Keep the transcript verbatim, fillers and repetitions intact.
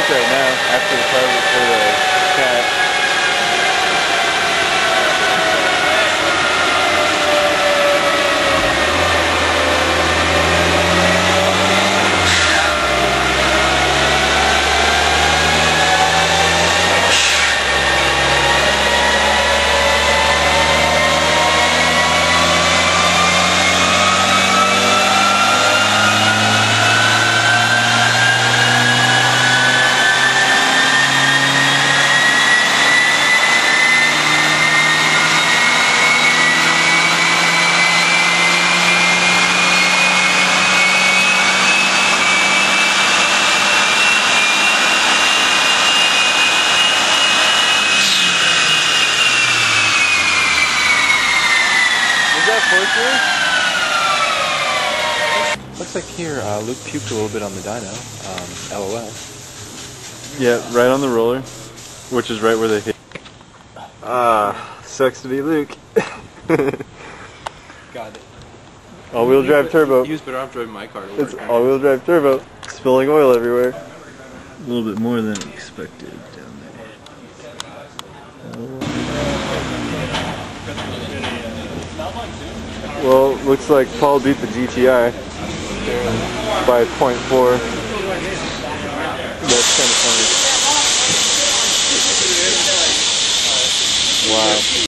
week right now after the carpet for the cat. Looks like here uh, Luke puked a little bit on the dyno. Um, LOL. Yeah, right on the roller, which is right where they hit. Ah, sucks to be Luke. Got it. All-wheel drive turbo. He was better off driving my car to work. It's all-wheel drive turbo. Spilling oil everywhere. A little bit more than expected down there. Well, looks like Paul beat the G T I by point four. That's kind of funny. Wow.